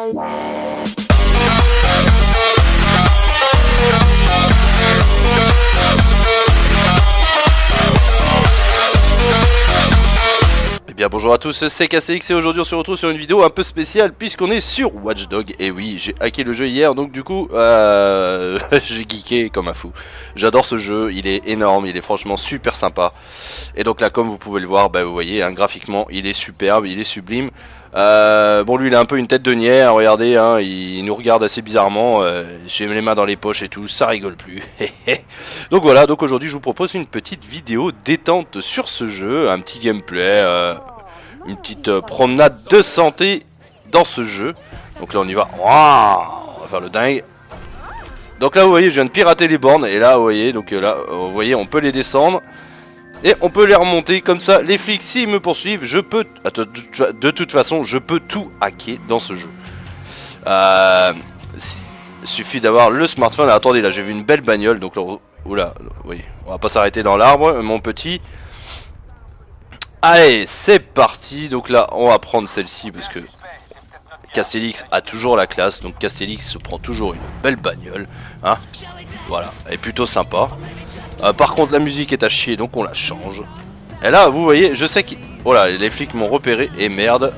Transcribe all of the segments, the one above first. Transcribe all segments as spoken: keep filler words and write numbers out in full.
Bien bonjour à tous, c'est K C X et aujourd'hui on se retrouve sur une vidéo un peu spéciale puisqu'on est sur Watch Dogs. Et oui, j'ai hacké le jeu hier, donc du coup euh, j'ai geeké comme un fou. J'adore ce jeu, il est énorme, il est franchement super sympa. Et donc là, comme vous pouvez le voir, bah, vous voyez, hein, graphiquement il est superbe, il est sublime. Euh, bon, lui il a un peu une tête de niais, hein, regardez, hein, il, il nous regarde assez bizarrement. euh, J'ai les mains dans les poches et tout, ça rigole plus. Donc voilà, donc aujourd'hui je vous propose une petite vidéo détente sur ce jeu, un petit gameplay, euh, une petite euh, promenade de santé dans ce jeu. Donc là on y va, Wouah, on va faire le dingue. Donc là vous voyez, je viens de pirater les bornes et là vous voyez, donc euh, là vous voyez, on peut les descendre. Et on peut les remonter comme ça. Les flics, s'ils me poursuivent, je peux... Attends, de toute façon, je peux tout hacker dans ce jeu. Euh... Il suffit d'avoir le smartphone. Attendez, là, j'ai vu une belle bagnole. Donc là, oula, oui, on va pas s'arrêter dans l'arbre, mon petit. Allez, c'est parti. Donc là, on va prendre celle-ci parce que Castellix a toujours la classe. Donc Castellix se prend toujours une belle bagnole. Hein, voilà, elle est plutôt sympa. Euh, par contre la musique est à chier, donc on la change. Et là vous voyez, je sais que... Oh là, les flics m'ont repéré et merde.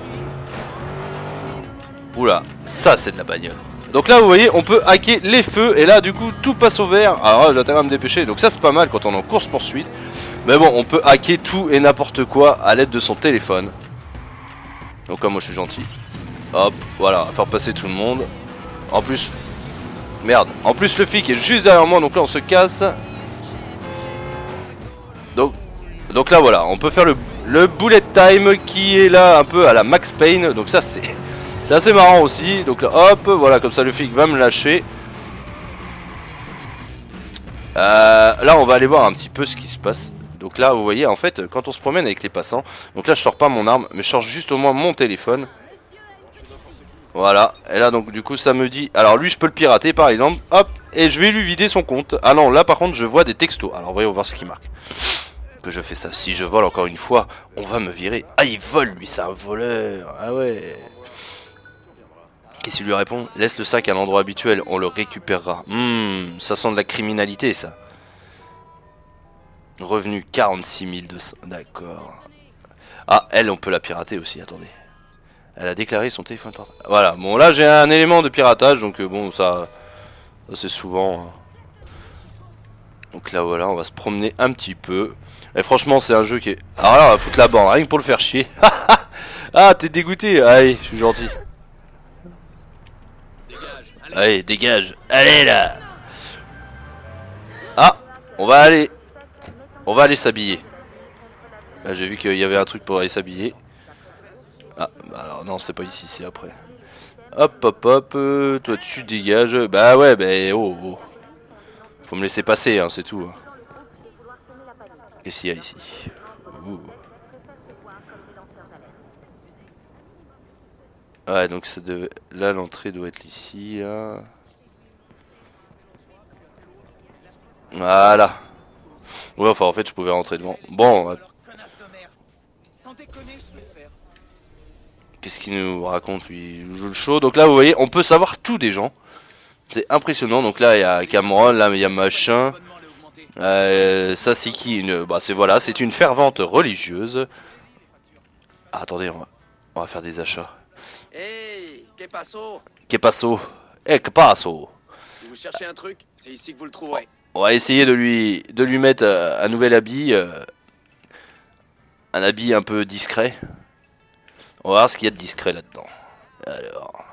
Oula, ça c'est de la bagnole. Donc là vous voyez, on peut hacker les feux. Et là du coup tout passe au vert. Alors j'ai intérêt à me dépêcher. Donc ça c'est pas mal quand on est en course poursuite. Mais bon, on peut hacker tout et n'importe quoi à l'aide de son téléphone. Donc comme moi je suis gentil, hop, voilà, faire passer tout le monde. En plus, merde, en plus le flic est juste derrière moi. Donc là on se casse. Donc, donc là voilà, on peut faire le, le bullet time qui est là un peu à la Max Payne. Donc ça c'est c'est assez marrant aussi. Donc là hop, voilà, comme ça le flic va me lâcher. euh, Là on va aller voir un petit peu ce qui se passe. Donc là vous voyez en fait quand on se promène avec les passants. Donc là je sors pas mon arme, mais je sors juste au moins mon téléphone. Voilà, et là donc du coup ça me dit... Alors lui je peux le pirater par exemple. Hop, et je vais lui vider son compte. Ah non, là par contre je vois des textos. Alors voyons voir ce qu'il marque. Que je fais ça. Si je vole encore une fois, on va me virer. Ah, il vole lui, c'est un voleur. Ah ouais. Qu'est-ce qu'il lui répond? Laisse le sac à l'endroit habituel, on le récupérera. Hmm, ça sent de la criminalité ça. Revenu quarante-six mille deux cents. D'accord. Ah, elle on peut la pirater aussi, attendez. Elle a déclaré son téléphone portable. Voilà, bon là j'ai un élément de piratage. Donc euh, bon ça, ça c'est souvent hein. Donc là voilà, on va se promener un petit peu. Et franchement c'est un jeu qui est... Alors là on va foutre la bande, rien que pour le faire chier. Ah t'es dégoûté. Allez, je suis gentil. Dégage, allez. Allez, dégage. Allez là. Ah, on va aller... On va aller s'habiller. Là j'ai vu qu'il y avait un truc pour aller s'habiller. Ah, bah alors non c'est pas ici, c'est après. Hop hop hop, euh, toi tu dégages. Bah ouais, bah oh oh. Faut me laisser passer, hein, c'est tout. Qu'est-ce qu'il y a ici? Ouh. Ouais, donc ça devait... Là, l'entrée doit être ici, là. Voilà. Ouais, enfin, en fait, je pouvais rentrer devant. Bon. Ouais. Qu'est-ce qu'il nous raconte, lui? Il nous joue le show. Donc là, vous voyez, on peut savoir tout des gens. C'est impressionnant. Donc là, il y a Cameron, là, il y a machin. Euh, ça c'est qui une... Bah c'est voilà, c'est une fervente religieuse. Ah, attendez, on va... on va faire des achats. Hey, que passo? Que passo? Eh, que passo? Si vous cherchez un truc, c'est ici que vous le trouverez. On va essayer de lui de lui mettre euh, un nouvel habit, euh, un habit un peu discret. On va voir ce qu'il y a de discret là-dedans. Alors.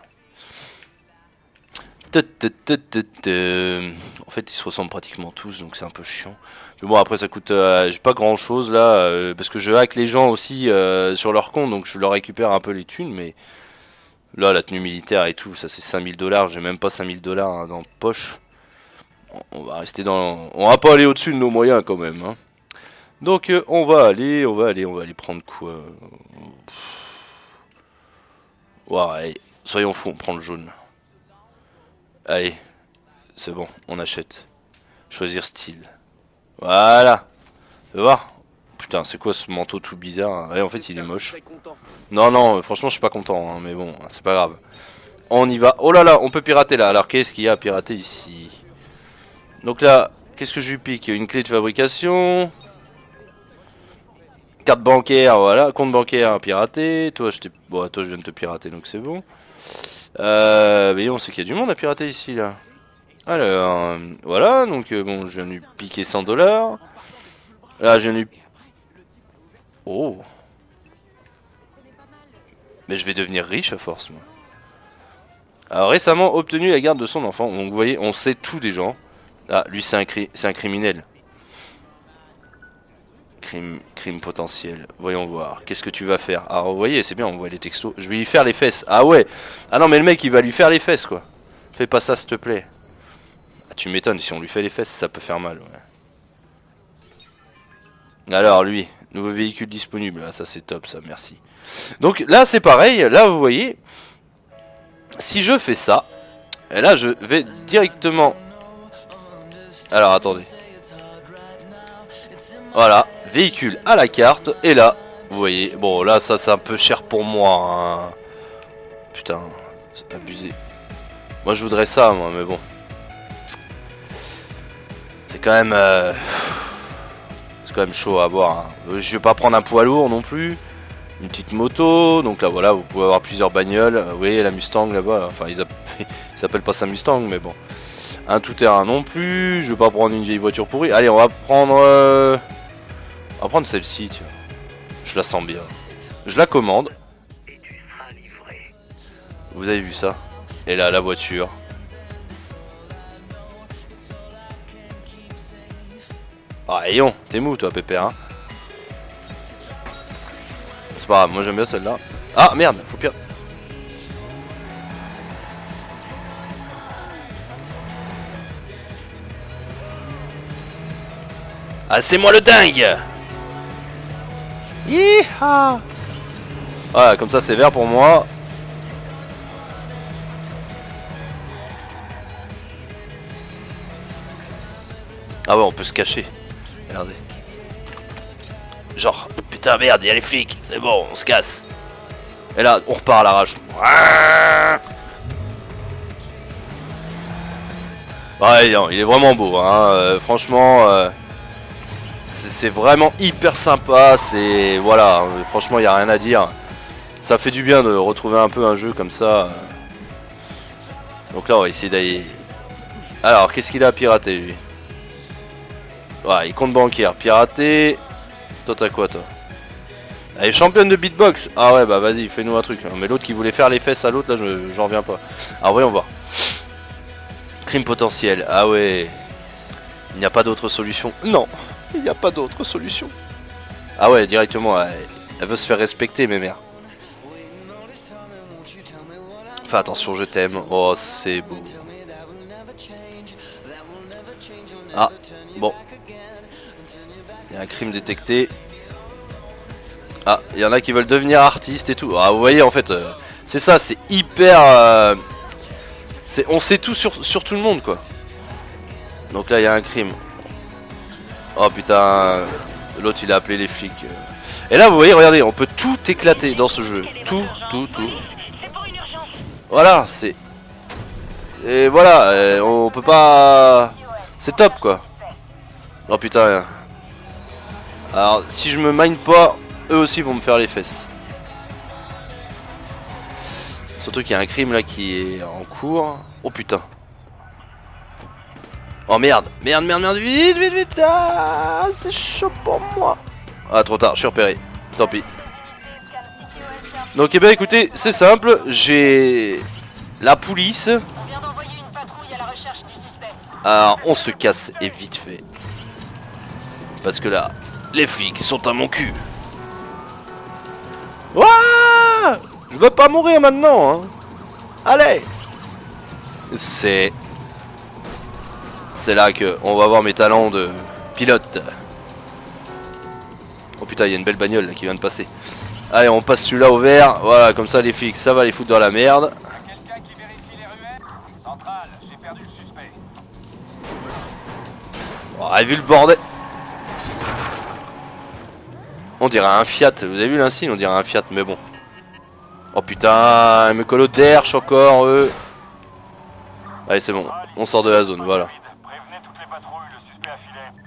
En fait ils se ressemblent pratiquement tous, donc c'est un peu chiant. Mais bon après ça coûte euh, pas grand chose là, euh, parce que je hack les gens aussi euh, sur leur compte, donc je leur récupère un peu les thunes. Mais là la tenue militaire et tout, ça c'est cinq mille dollars, j'ai même pas cinq mille dollars hein, dans la poche. On va rester dans... On va pas aller au-dessus de nos moyens quand même hein. Donc euh, on va aller, on va aller, on va aller prendre quoi. Ouais, allez, soyons fous, on prend le jaune. Allez, c'est bon, on achète. Choisir style. Voilà. Tu vas voir? Putain, c'est quoi ce manteau tout bizarre? Ouais, en fait, il est moche. Non, non, franchement, je suis pas content, hein, mais bon, c'est pas grave. On y va. Oh là là, on peut pirater là. Alors qu'est-ce qu'il y a à pirater ici? Donc là, qu'est-ce que je lui pique? Une clé de fabrication. Carte bancaire, voilà. Compte bancaire à pirater. Toi, je t'ai... Bon, toi, je viens de te pirater, donc c'est bon. Euh... Mais on sait qu'il y a du monde à pirater ici, là. Alors, euh, voilà. Donc, euh, bon, je viens de lui piquer cent dollars. Là, je viens de lui... Oh. Mais je vais devenir riche à force, moi. Alors, récemment obtenu la garde de son enfant. Donc, vous voyez, on sait tout des gens. Ah, lui, c'est un, cri c'est un criminel. Crime, crime potentiel. Voyons voir. Qu'est-ce que tu vas faire? Ah, vous voyez, c'est bien, on voit les textos. Je vais lui faire les fesses. Ah ouais. Ah non, mais le mec, il va lui faire les fesses, quoi. Fais pas ça, s'il te plaît. Ah, tu m'étonnes, si on lui fait les fesses, ça peut faire mal, ouais. Alors, lui, nouveau véhicule disponible. Ah, ça, c'est top, ça, merci. Donc, là, c'est pareil. Là, vous voyez... Si je fais ça, et là je vais directement... Alors attendez. Voilà, véhicule à la carte, et là, vous voyez, bon là ça c'est un peu cher pour moi. Hein. Putain, c'est abusé. Moi je voudrais ça, moi, mais bon. C'est quand même... Euh... C'est quand même chaud à voir. Hein. Je vais pas prendre un poids lourd non plus. Une petite moto, donc là voilà, vous pouvez avoir plusieurs bagnoles. Vous voyez la Mustang là-bas, enfin ils s'appellent pas ça Mustang, mais bon. Un tout-terrain non plus, je vais pas prendre une vieille voiture pourrie. Allez, on va prendre... Euh... On va prendre celle-ci, tiens. Je la sens bien. Je la commande. Vous avez vu ça? Et là, la voiture. Ah, rayon, t'es mou toi, pépère, hein. C'est pas grave, moi j'aime bien celle-là. Ah merde, faut pire. Ah, c'est moi le dingue. Yeeha. Voilà, comme ça c'est vert pour moi. Ah ouais, on peut se cacher. Regardez. Genre, putain merde, il y a les flics. C'est bon, on se casse. Et là, on repart à l'arrache. Ouais, non, il est vraiment beau, hein. Euh, franchement, euh, c'est vraiment hyper sympa. C'est voilà, euh, franchement, il y a rien à dire. Ça fait du bien de retrouver un peu un jeu comme ça. Donc là, on va essayer d'aller. Alors, qu'est-ce qu'il a à pirater lui? Ouais, il compte bancaire, piraté. Toi, t'as quoi, toi? Elle est championne de beatbox. Ah ouais, bah vas-y, fais-nous un truc. Mais l'autre qui voulait faire les fesses à l'autre, là, je j'en reviens pas. Alors, voyons voir. Crime potentiel. Ah ouais. Il n'y a pas d'autre solution. Non, il n'y a pas d'autre solution. Ah ouais, directement, elle, elle veut se faire respecter, mes mères. Fais attention, je t'aime. Oh, c'est beau. Ah, bon. Il y a un crime détecté. Ah, il y en a qui veulent devenir artistes et tout. Ah, vous voyez, en fait, euh, c'est ça, c'est hyper... Euh, c'est, on sait tout sur, sur tout le monde, quoi. Donc là, il y a un crime. Oh, putain. L'autre, il a appelé les flics. Et là, vous voyez, regardez, on peut tout éclater dans ce jeu. Tout, tout, tout. Voilà, c'est... Et voilà, euh, on peut pas... C'est top, quoi. Oh, putain. Alors, si je me mine pas, eux aussi vont me faire les fesses. Surtout qu'il y a un crime là qui est en cours. Oh putain. Oh merde, merde, merde, merde, vite, vite, vite. Ah, c'est chaud pour moi. Ah, trop tard, je suis repéré. Tant pis. Donc, eh bien, écoutez, c'est simple. J'ai la police. On vient d'envoyer une patrouille à la recherche du suspect. Alors, on se casse et vite fait. Parce que là, les flics sont à mon cul. Ouah, je veux pas mourir maintenant, hein. Allez. C'est... C'est là que on va voir mes talents de pilote. Oh putain, il y a une belle bagnole là qui vient de passer. Allez, on passe celui-là au vert. Voilà, comme ça les flics, ça va les foutre dans la merde. Quelqu'un qui vérifie les ruelles? Centrale, j'ai perdu le suspect. Oh, vu le bordel. On dirait un Fiat. Vous avez vu l'insigne? On dirait un Fiat, mais bon. Oh putain, ils me collent derche encore eux. Allez c'est bon, on sort de la zone, voilà. Prévenez toutes les patrouilles, le suspect a filé.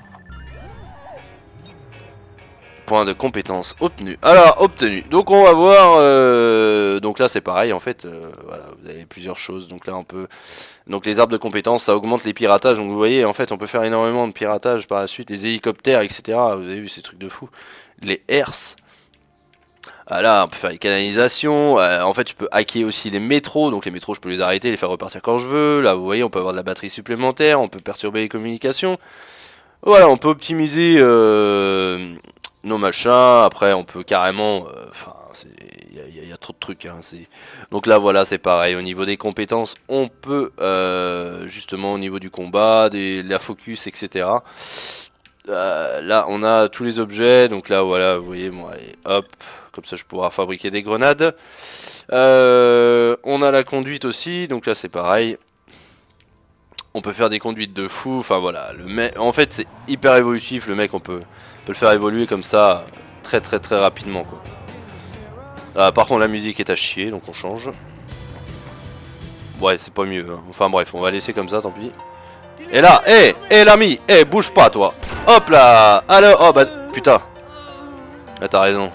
Point de compétence obtenu. Alors obtenu. Donc on va voir. Euh, donc là c'est pareil en fait. Euh, voilà, vous avez plusieurs choses. Donc là on peut. Donc les arbres de compétences, ça augmente les piratages. Donc vous voyez en fait on peut faire énormément de piratage par la suite. Les hélicoptères, et cetera. Vous avez vu ces trucs de fou. Les herses. Ah là on peut faire les canalisations. Euh, en fait je peux hacker aussi les métros. Donc les métros je peux les arrêter, les faire repartir quand je veux. Là vous voyez on peut avoir de la batterie supplémentaire. On peut perturber les communications. Voilà on peut optimiser. Euh, nos machins, après on peut carrément, enfin euh, il y, y, y a trop de trucs, hein, donc là voilà c'est pareil, au niveau des compétences on peut euh, justement au niveau du combat, des, la focus etc, euh, là on a tous les objets, donc là voilà vous voyez, bon allez hop, comme ça je pourrai fabriquer des grenades, euh, on a la conduite aussi, donc là c'est pareil. On peut faire des conduites de fou, enfin voilà, le mec, en fait c'est hyper évolutif, le mec on peut, on peut le faire évoluer comme ça très très très rapidement quoi. Ah, par contre la musique est à chier donc on change. Ouais c'est pas mieux, hein. Enfin bref on va laisser comme ça tant pis. Et là, hé, hey, hé hey, l'ami, hé hey, bouge pas toi. Hop là, alors, oh bah putain. Là t'as raison.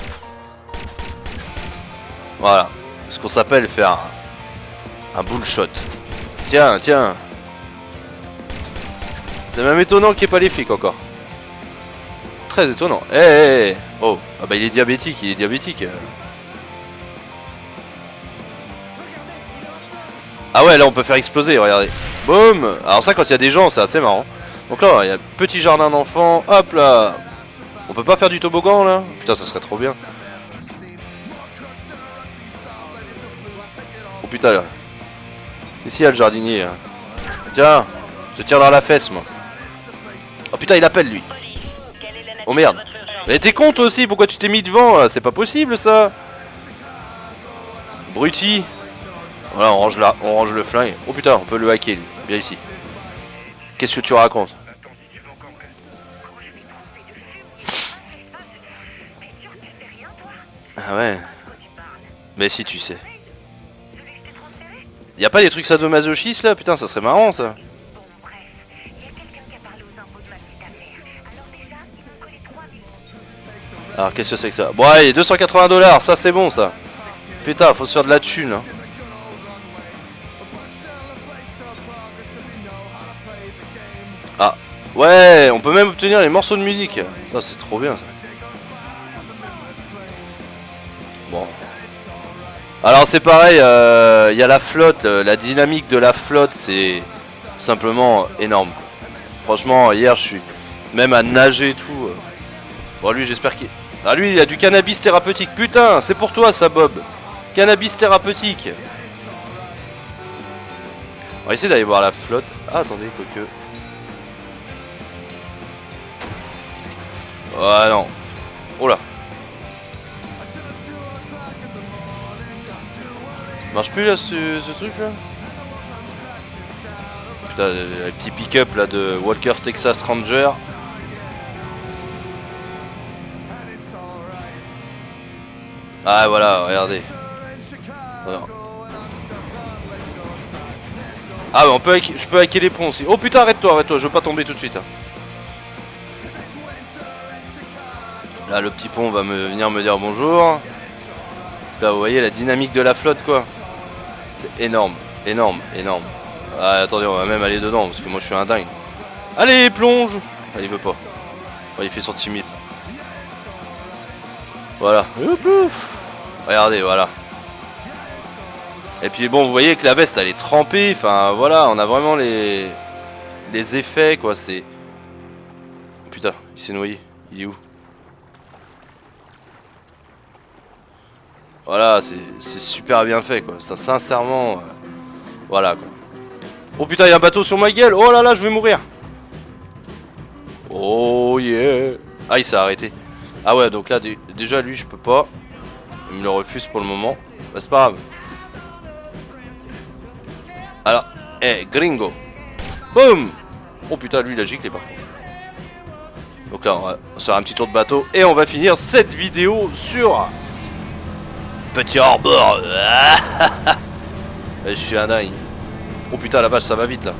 Voilà, ce qu'on s'appelle faire un, un bullshot. Tiens, tiens. C'est même étonnant qu'il n'y ait pas les flics encore. Très étonnant. Eh, hey, hey. Oh, ah bah il est diabétique, il est diabétique. Ah ouais, là on peut faire exploser, regardez. Boum. Alors ça quand il y a des gens, c'est assez marrant. Donc là, il y a petit jardin d'enfants. Hop là. On peut pas faire du toboggan là? Putain, ça serait trop bien. Oh putain là. Ici il y a le jardinier. Hein. Tiens, je te tire dans la fesse moi. Oh putain il appelle lui. Oh merde. Mais t'es con toi aussi, pourquoi tu t'es mis devant? C'est pas possible ça. Bruti. Voilà on range là, on range le flingue. Oh putain on peut le hacker lui. Viens ici. Qu'est-ce que tu racontes? Ah ouais. Mais si tu sais. Y'a pas des trucs sadomasochistes là? Putain ça serait marrant ça. Alors qu'est-ce que c'est que ça? Bon allez, deux cent quatre-vingts dollars, ça c'est bon ça. Putain, faut se faire de la thune. Hein. Ah, ouais, on peut même obtenir les morceaux de musique. Ça c'est trop bien ça. Bon. Alors c'est pareil, il euh, y a la flotte, la dynamique de la flotte c'est simplement énorme. Franchement, hier je suis même à nager et tout. Bon lui j'espère qu'il... Ah lui il a du cannabis thérapeutique, putain c'est pour toi ça Bob. Cannabis thérapeutique. On va essayer d'aller voir la flotte. Ah attendez, quoique... Ah non. Oh là. Marche plus là ce, ce truc là. Putain le petit pick-up là de Walker Texas Ranger. Ah voilà, regardez. Voilà. Ah mais on peut hacker, je peux hacker les ponts aussi. Oh putain arrête-toi, arrête-toi, je veux pas tomber tout de suite. Hein. Là le petit pont va me venir me dire bonjour. Là vous voyez la dynamique de la flotte quoi. C'est énorme, énorme, énorme. Ah attendez on va même aller dedans parce que moi je suis un dingue. Allez plonge. Ah, il veut pas. Oh, il fait son timide. Voilà. Regardez, voilà. Et puis bon, vous voyez que la veste elle est trempée. Enfin voilà, on a vraiment les les effets quoi. C'est... Oh, putain, il s'est noyé. Il est où? Voilà, c'est super bien fait quoi. Ça sincèrement... Euh, voilà quoi. Oh putain, il y a un bateau sur ma gueule. Oh là là, je vais mourir. Oh yeah. Ah, il s'est arrêté. Ah ouais, donc là, déjà lui, je peux pas. Il me le refuse pour le moment. Bah, c'est pas grave. Alors, eh, hey, gringo. Boum. Oh putain, lui, il a giclé par contre. Donc là, on va faire un petit tour de bateau. Et on va finir cette vidéo sur petit hors-bord. Je suis un dingue. Oh putain la vache, ça va vite là.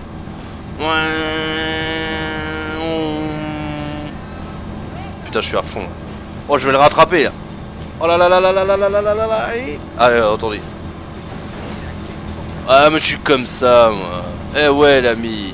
Putain, je suis à fond là. Oh, je vais le rattraper là. Oh là là là là là là là là là là là. Allez, attendez. Ah, mais je suis comme ça moi. Eh ouais l'ami.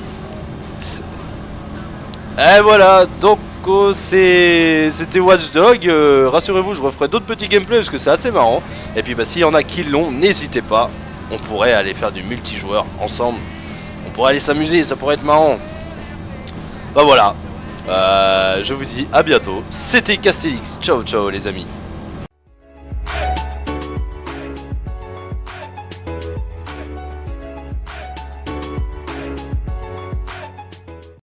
Et voilà, donc oh, c'était Watch Dogs. euh, Rassurez-vous, je referai d'autres petits gameplays parce que c'est assez marrant. Et puis bah s'il y en a qui l'ont, n'hésitez pas. On pourrait aller faire du multijoueur ensemble. On pourrait aller s'amuser, ça pourrait être marrant. Bah voilà. Euh, je vous dis à bientôt. C'était Castélix. Ciao ciao les amis.